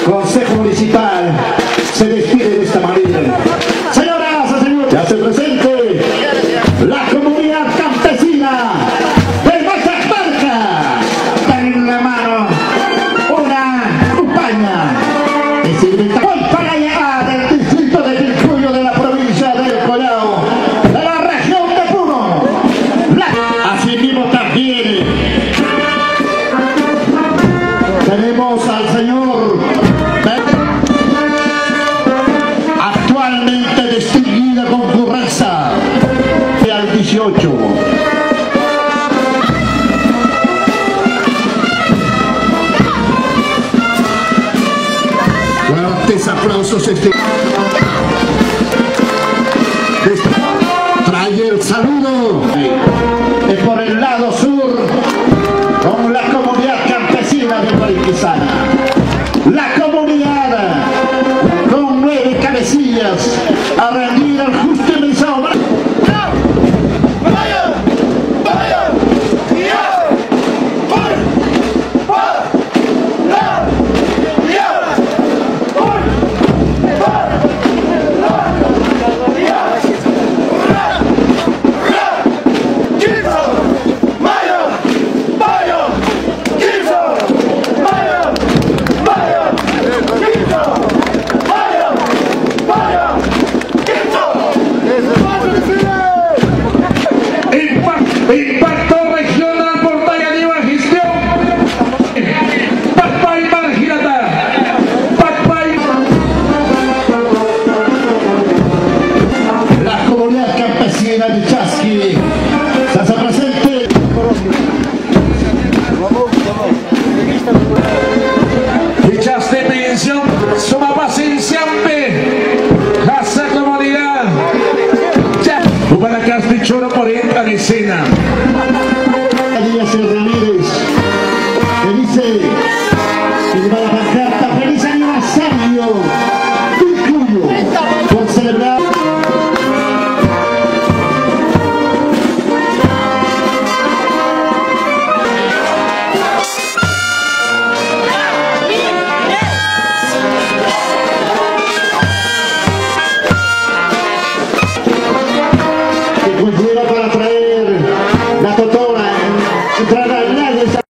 Consejo Municipal se despide de esta manera. Señoras y señores, ya se presente la comunidad campesina de Mazaparca. Dan en la mano una campaña que sirve hoy para allá del distrito de Quilpuyo, de la provincia del Collao, de la región de Puno. Así mismo también tenemos al señor actualmente distinguida concurrencia al 18. Fuertes aplausos. Trae el saludo por el lado sur con la comunidad campesina de Guariquizana. La comunidad con 9 cabecillas a rendir al justo y mensaje. Impacto regional por Tallaníba gestión. Papay Margilata. Papay. La comunidad campesina de Chasqui se hace presente. Dichas de pensión, suma pacienciampe. Casa comunidad. Ya. Para Castichoro por esta escena.